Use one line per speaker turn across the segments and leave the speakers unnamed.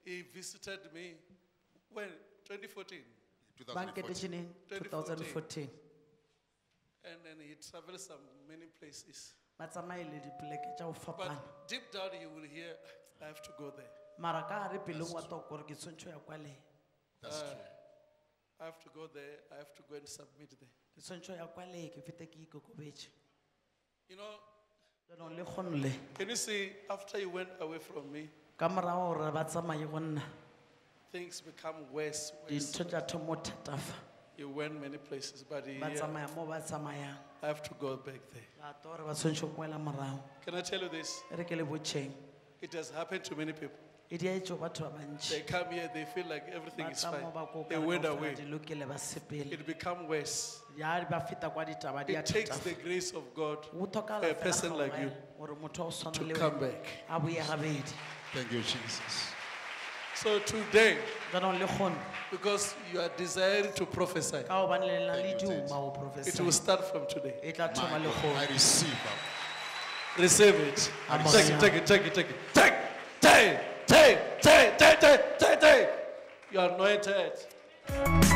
he visited me when 2014,
2014. 2014.
and then he traveled some many places.
Ba tsamaile dipoleke tša go fapana.
But deep down, you will hear, I have to go there.
Mara ka gare pelong wa toko gore ke tshwantse ya kwa le.
That's true.
I have to go there. I have to go and submit there.
Ke tshwantse ya kwa le ke fete ke ikokobetše.
You know,
Jaanong le kgono le.
can you see, after you went away from me,
Ka morago gore ba tsamaye go nna.
things become worse.
Dintho tša thomo thatafa.
You went many places, but
Ba
here,
tsamaya mo ba tsamayang.
I have to go back there.
Ba tlo gore ba tshwantse go boela morago.
Can I tell you this?
E re ke le botšheng.
It has happened to many people.
E diaetšo batho ba bantši.
They come here, they feel like everything
Ba
is
tla
fine.
mo ba ko
They
ka
went
kaofela
away.
di lokile ba sepele.
It become worse.
Ya ba feta kwa ditaba di a
It takes
thatafa.
the grace of God
Go tlhokagala
for a
fela
person like you
kgaogelo gore motho a go tshwana
to
le
come
wena
back.
a boe gabedi.
Thank you, Jesus.
So today,
Jaanong le kgono
because you are desiring to prophesy,
ka gobane le na le
Thank you,
duma go
it will
profesa
start from today.
e tla thoma
My
le
God,
kgono.
I receive.
Receive it.
Amen.
Take it, take it, take it, take it. Take, take, take, take, take, take, take, take. You are anointed.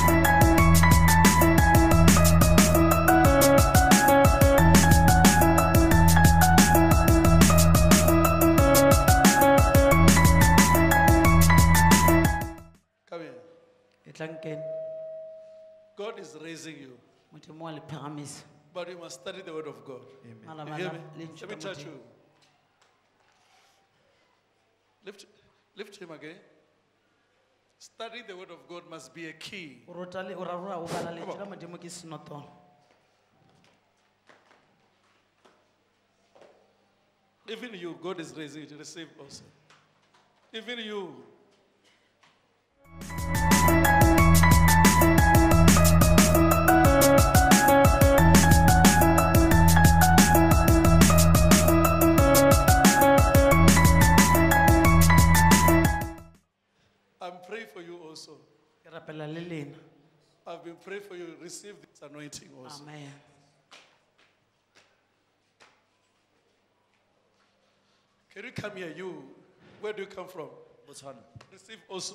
Come here.
E tla nkene
God is raising you,
modimo wa le phagamisa.
but you must study the word of God. You
Malabala
hear me?
le ntšho
Let me
ka
touch
Modimo.
you. Lift him again. Study the word of God must be a key.
O rota o rarora o bala lentswe la modimo ke senotono.
Even you, God is raising you to receive also. Even you. I'm praying for you also.
Ke rapela le lena.
I've been praying for you. Receive this anointing also.
Amen.
Can you come here? You, where do you come from?
Botswana.
Receive also.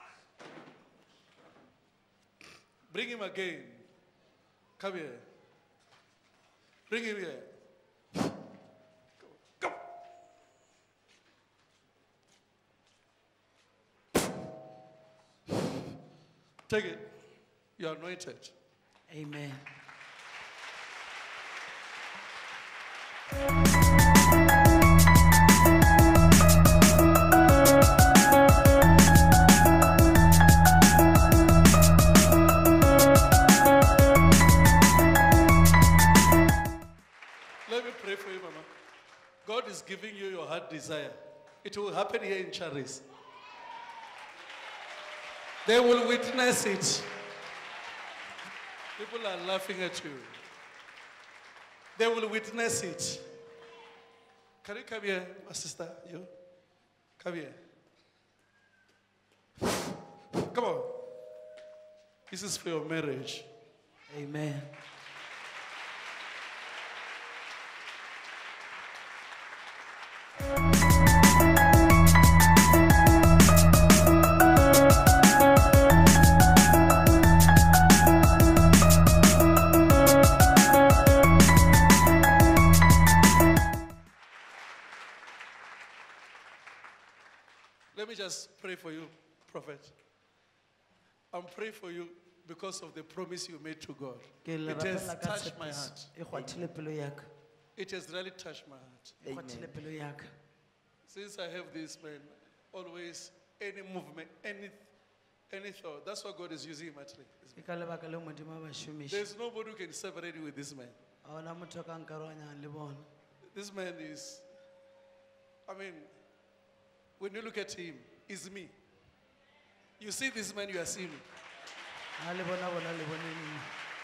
Bring him again. Come here. Bring him here. Come. Take it. You are anointed.
Amen.
Let me pray for you, Mama. God is giving you your heart desire. It will happen here in Charis. They will witness it. People are laughing at you. They will witness it. Can you come here, my sister? You? Come here. Come on. This is for your marriage.
Amen.
Let me just pray for you, prophet. I'm praying for you because of the promise you made to God.
Ke le
It has
rapela ka
touched my
tshepiso.
heart.
E kgwathile pelo ya ka.
It has really touched my heart.
E kgwathile pelo ya ka.
Since I have this man, always any movement, any thought. That's what God is using him actually.
Ke ka lebaka le modimo a ba šomiša.
There's nobody who can separate you with this man.
A gona motho a ka nkaroganyang le bona.
This man is, I mean, when you look at him, is me. You see this man, you are seeing me.
Ha le bona bona le bone nna.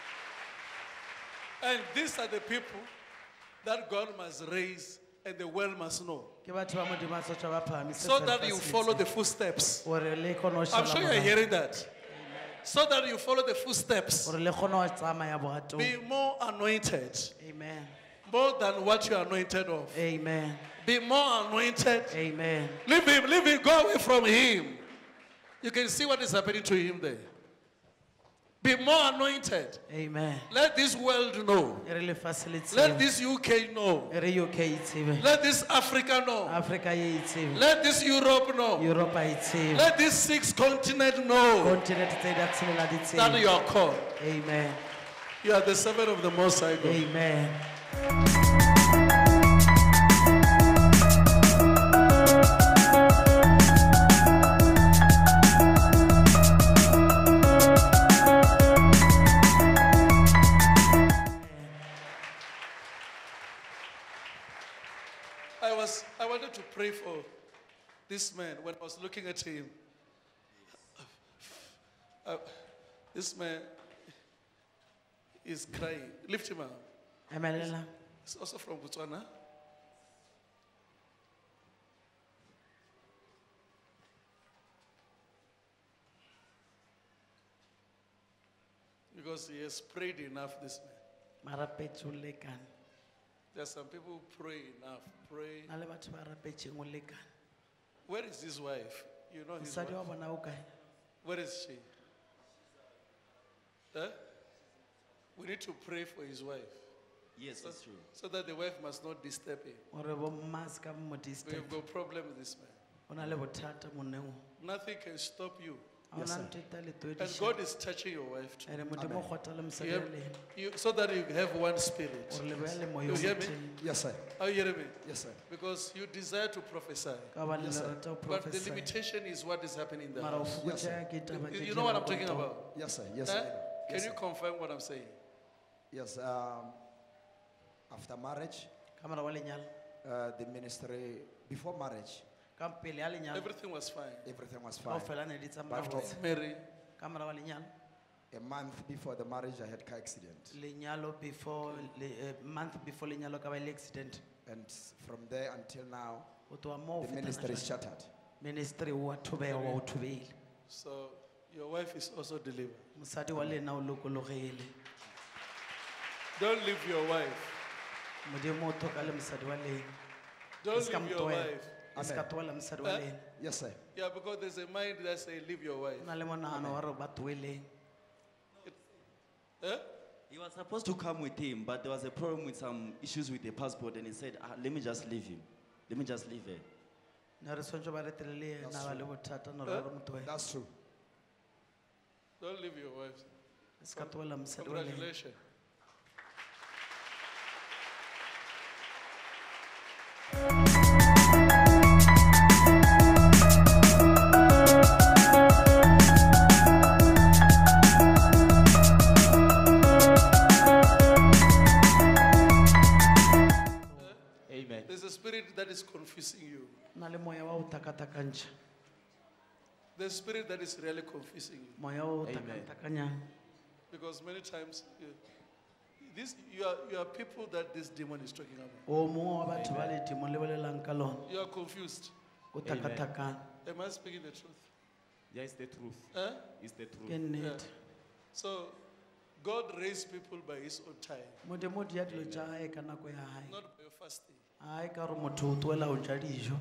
And these are the people that God must raise and the world must know.
Ke batho ba modimo a tshwantse ba phahamise
So that you
serapa
follow
se
the footsteps.
gore le kgone go
I'm
šala
sure you're
morago.
hearing that. So that you follow the footsteps.
Gore le kgone go tsamaya bogatong.
Be more anointed.
Amen.
more than what you are anointed of.
Amen.
Be more anointed.
Amen.
Leave him, go away from him. You can see what is happening to him there. Be more anointed.
Amen.
Let this world know.
E re lefatshe le
Let
tsebe.
this UK know.
E re UK e tsebe.
Let this Africa know.
Africa e tsebe.
Let this Europe know.
Europa e tsebe.
Let this 6 continent know
Continent tse di a tshelela di
that
tsebe.
you are called.
Amen.
You are the servant of the Most High God.
Amen.
I wanted to pray for this man when I was looking at him. This man is crying. Lift him up.
Emelela.
He's also from Botswana. Because he has prayed enough, this man.
Mara petso lekane.
There are some people who pray enough. Pray.
Na le batho ba rapetseng o lekane.
Where is his wife? You know his wife.
Mosadi wa bona o kae?
Where is she? Huh? We need to pray for his wife.
Yes, that's true.
So that the wife must not disturb him.
Ore bo mma se ka mo
We
disturb.
have got a problem with this man.
O na le bothata monneng o.
Nothing can stop you.
Ha ona ntho e tla le
And
twediša.
God is touching your wife too.
Ere modimo o kgotha le mosadi
You
wa
have-
lena.
so that you have one spirit.
Ore le boya le moya
You
o
hear me?
motheng.
Yes, sir.
Are you hearing me?
Yes, sir.
Because you desire to prophesy.
Ka ba le
Yes, sir.
lerata ho
But the
prophesy.
limitation is what is happening in the
Mara o
house.
Yes, sir.
fokotseha ke taba tse
You know what I'm
kenang
talking
botong.
about?
Yes, sir. Yes,
Huh?
sir.
Can
Yes,
you
sir.
confirm what I'm saying?
Yes. After marriage,
Ka mora wa lenyalo.
the ministry, before marriage,
Ka pele ya lenyalo.
Everything was fine.
everything was fine.
Kaofela ne di tsamaya
But
botse.
Mary,
Ka mora wa lenyalo.
a month before the marriage, I had car accident.
Lenyalo before a month before lenyalo ka ba le accident.
And from there until now,
O tloha moo o
the
fetana
ministry is
jwale.
shattered.
Ministry wa thobeha wa o thobile.
so your wife is also delivered.
Mosadi wa lena o lokologile.
Don't leave your wife.
Modimo o thoka le mosadi wa lena.
Don't
Ska
leave your
mo tlohela.
wife.
E ska tlohela mosadi wa
Eh?
lena.
Yes, sir.
Yeah, because there's a mind that say leave your wife.
O na le monahano wa hore ba tlohelleng.
Eh?
He was supposed to come with him, but there was a problem with some issues with the passport, and he said, let me just leave him. Let me just leave her.
Ne re swantse ba retele le yena ba le bothata no re re mo tlohele.
That's true.
Don't leave your wife.
E ska tlohela mosadi wa lena.
Congratulations.
Amen.
There's a spirit that is confusing you.
Na le moya wa o takatakantšha.
There's a spirit that is really confusing you.
Moya o
Amen.
takatakanyang.
Because many times, you are people that this demon is talking about.
O mongwe wa batho ba ledimo le bolelang ka lona.
You are confused.
O takatakane.
Am I speaking the truth?
Yeah, it's the truth.
Eh?
It's the truth.
Ke nnete.
So, God raised people by His own time,
Modimo o dia dilo tša hae ka nako ya hae.
not by your fasting.
Hae ka gore motho o tlohela ho ja dijo.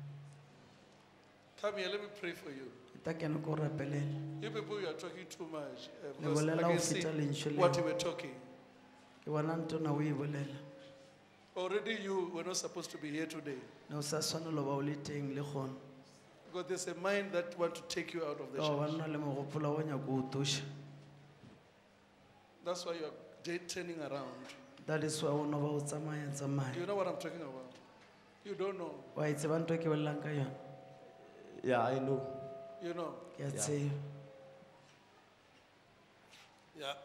Come here, let me pray for you.
Ke ta kene ko rapelele.
You people, you are talking too much.
Le
Because I
bolela
can
ho
see
feta lentswe
what you
leo.
were talking.
Ke bona ntona o e bolela.
Already you were not supposed to be here today.
Ne o sa tshwanela ho ba o le teng le kgona.
Because there's a mind that want to take you out of the
Ka
church.
gobane le mogopolo wa nyako o toša.
That's why you are turning around.
That is why o no ba o tsamaya
Do
tsamaya.
you know what I'm talking about? You don't know.
Wa e tseba ntho e ke bolelang ka yona.
Yeah, I know.
You know.
Ke a tseba.
Yeah.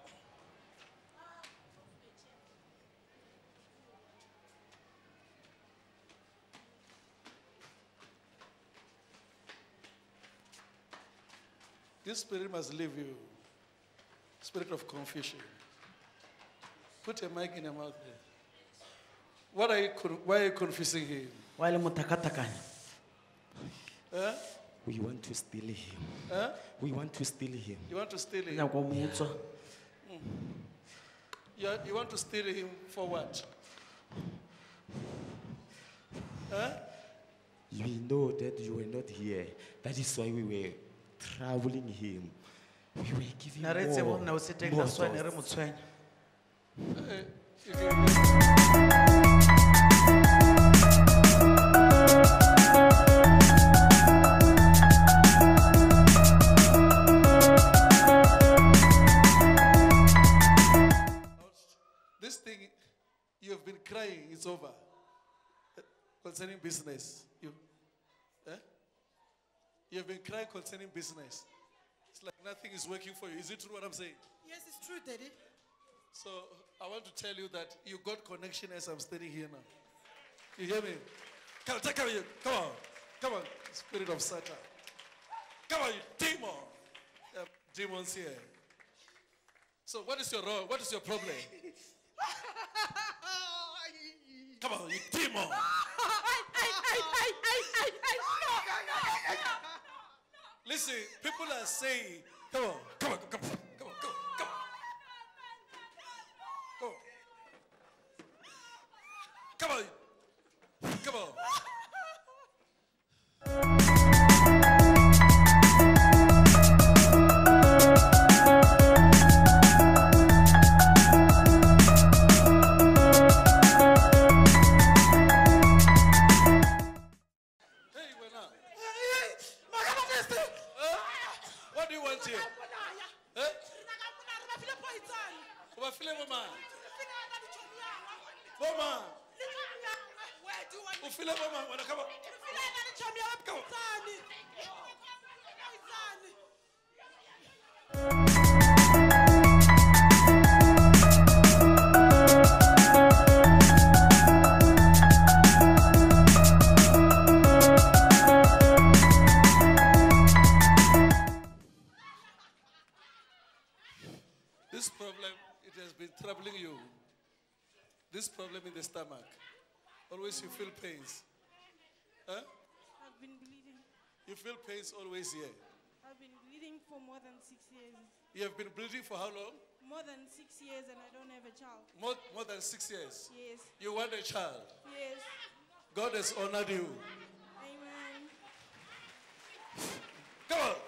This spirit must leave you. Spirit of confusion. Put a mic in your mouth there. Why are you confusing him?
Wa le mo takatakanya.
Huh?
We want to steal him.
Huh?
We want to steal him.
You want to steal him?
Nyako mo utswa.
You want to steal him for what? Huh?
We know that you were not here. That is why we were troubling him. We were giving
Na re tsebe
more,
gore ne o se teng,
more
that's why ne re
thoughts.
mo tshwenya.
You can- This thing, you have been crying, it's over. Concerning business. You have been crying concerning business. It's like nothing is working for you. Is it true what I'm saying?
Yes, it's true, Daddy.
So I want to tell you that you got connection as I'm standing here now. You hear me? Come here. Come on. Come on. Spirit of Satan. Come on, you demon. There are demons here. So what is your role? What is your problem? Come on, you demon. Listen, people are saying, come on, come on, come on, come on, come on, come on. Come on. Come on. Hey, we're not. What do you want here? Eh? Ubafile mama. Mama. Ufile mama. Wana kama. Come on. This problem, it has been troubling you. This problem in the stomach. Always you feel pains. Huh?
I've been bleeding.
You feel pains always here.
I've been bleeding for more than 6 years.
You have been bleeding for how long?
More than 6 years, and I don't have a child.
More than 6 years.
Yes.
You want a child.
Yes.
God has honored you.
Amen.
Come on.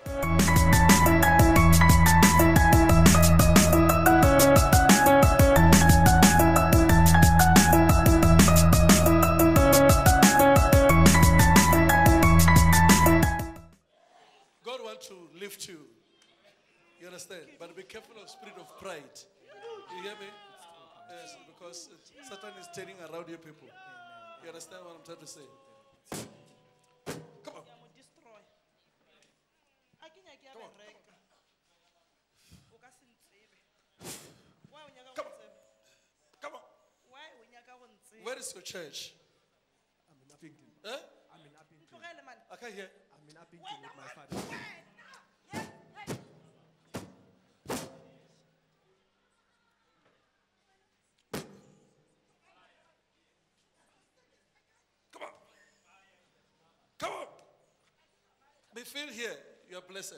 God wants to lift you. You understand? But be careful of spirit of pride. You hear me? Yes, because Satan is turning around you people. You understand what I'm trying to say? Come on. Come on. Where is your church?
I'm in Uppington.
Huh?
I'm in Uppington.
I can't hear.
I'm in Uppington with my father.
Come on. Come on. Be filled here. You are blessed.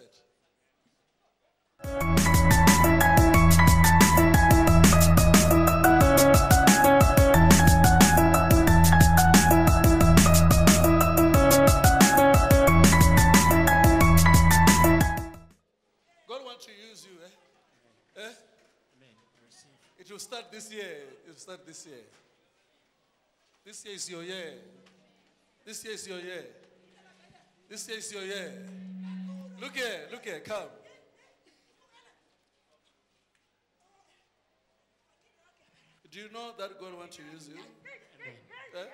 God wants to use you. Eh? It will start this year. It will start this year. This year is your year. This year is your year. This year is your year. Look here, come. Do you know that God wants to use you? Eh?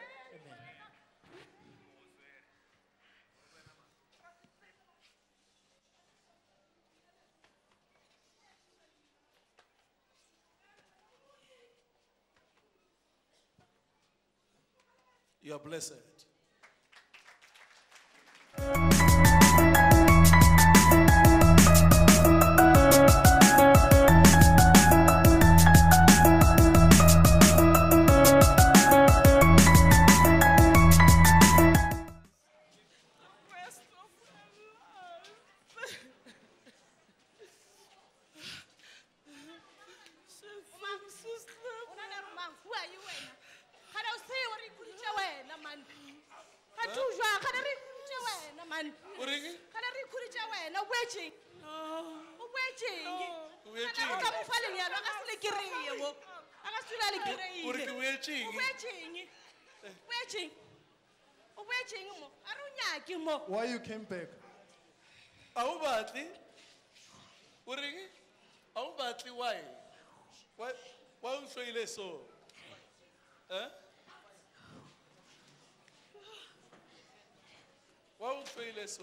You are blessed.
Who are you? Can I say what you could man? man.
O reng?
Kana re ikhuditse wena, o boetseng? O boetseng?
O boetseng?
Kana o ka mo fa lenyalo, a ka se le kry-e mo. A ka se dula le kry-ile.
O re ke boetseng?
O boetseng? O boetseng? O boetseng mo? A re o nyake mo.
Why you came back?
A o batle? O reng? A o batle why? Why o ntloile so? Eh? Why o ntloile so?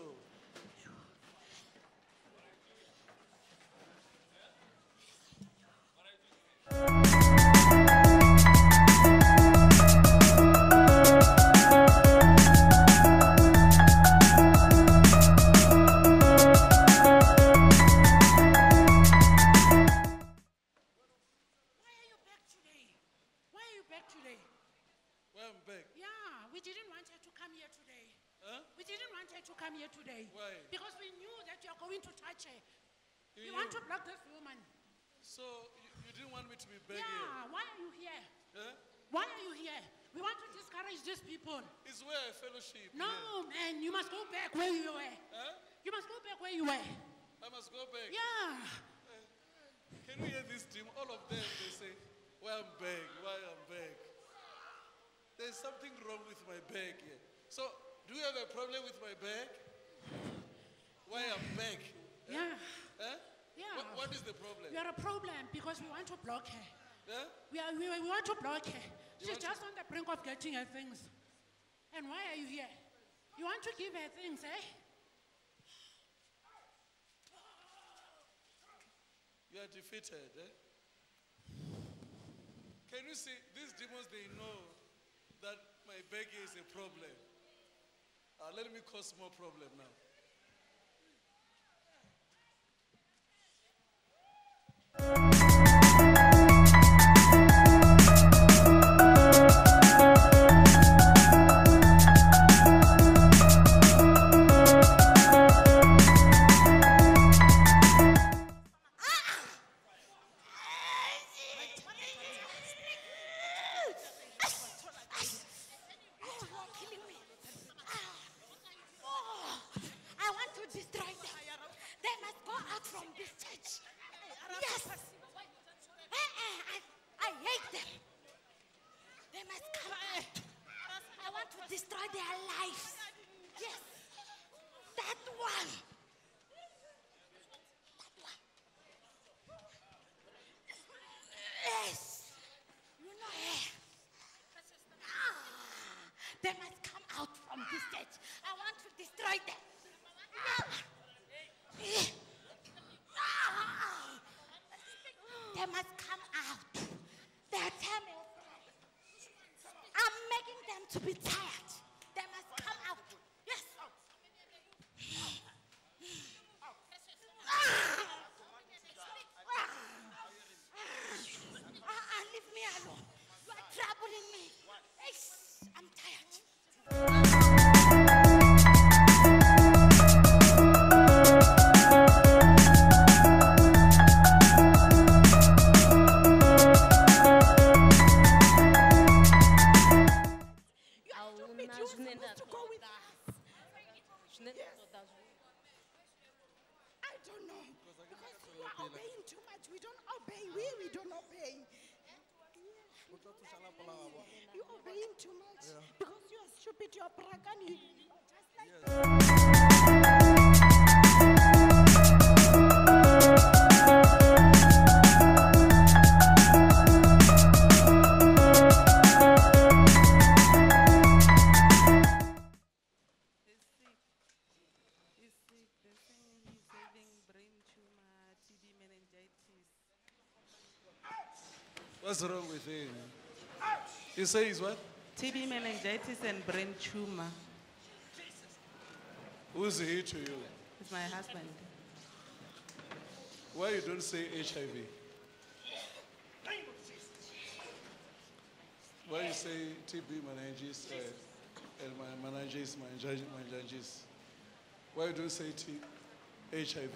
Today.
Why?
Because we knew that you are going to touch her.
You
We want
knew?
to block this woman.
So you didn't want me to be back
Yeah, why are you here?
here? Eh?
Why are you here? We want to discourage these people.
It's where I fellowship.
No,
here.
man, you must go back where you were.
Eh?
You must go back where you were.
I must go back.
Yeah.
Can you hear this team? All of them, they say, why I'm back, why I'm back. There's something wrong with my bag here. So, do you have a problem with my bag? Why I'm back?
Yeah.
Eh?
Yeah.
What is the problem?
You are a problem because we want to block her.
Eh?
We want to block her.
You
She's
want
just on the brink of getting her things. And why are you here? You want to give her things, eh?
You are defeated. Eh? Can you see, these demons, they know that my bag is a problem. Let me cause more problem now.
I want to destroy them. They must go out from this church. Yes. I hate them. They must come out. I want to destroy their lives. Yes. That one. Yes. You know her. They must come out from this church. I want to destroy them. They must come out. Their time is I'm making them to be tired. They must come out. Yes. Leave me alone. You are troubling me. Yes, I'm tired.
I don't know. Because you are obeying too much. We don't obey. We don't obey. You're obeying too much. Because you are stupid. You are bragani. Just like
What's wrong with him? You say he's what?
TB meningitis and brain tumor.
Who's he to you?
It's my husband.
Why you don't say HIV? Why you say TB meningitis and my meningitis? Why you don't say HIV?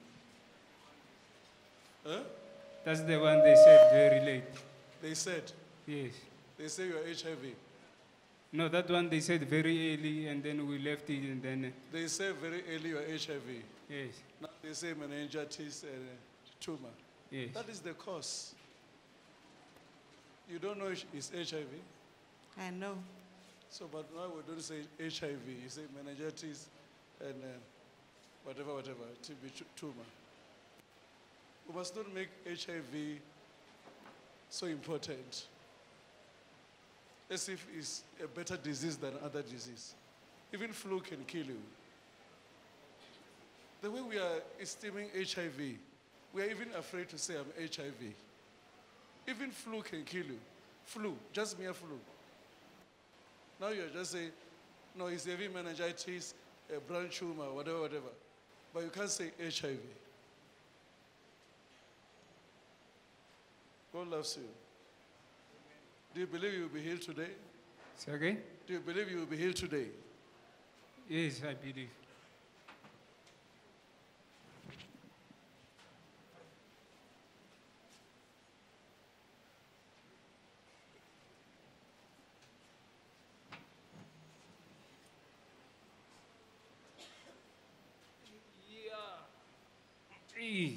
Huh?
That's the one they said they relate.
They said?
Yes.
They say you're HIV.
No, that one they said very early, and then we left it, and then
They say very early you are HIV.
yes,
Now they say meningitis and tumor.
yes.
That is the cause. You don't know it's HIV.
I know.
So, but now we don't say HIV. You say meningitis and whatever, TB tumor. We must not make HIV so important, as if it's a better disease than other disease. Even flu can kill you. The way we are esteeming HIV, we are even afraid to say I'm HIV. Even flu can kill you. Flu, just mere flu. Now you're just saying, no, it's heavy meningitis, a brain tumor, whatever. But you can't say HIV. God loves you. Do you believe you will be healed today?
Say again?
Do you believe you will be healed today?
Yes, I believe. Yeah.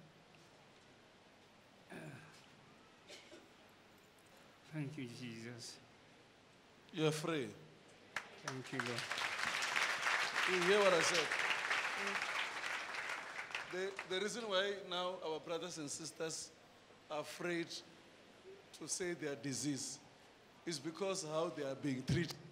Thank you, Jesus.
You're free.
Thank you, Lord.
You hear what I said? The reason why now our brothers and sisters are afraid to say their disease is because how they are being treated.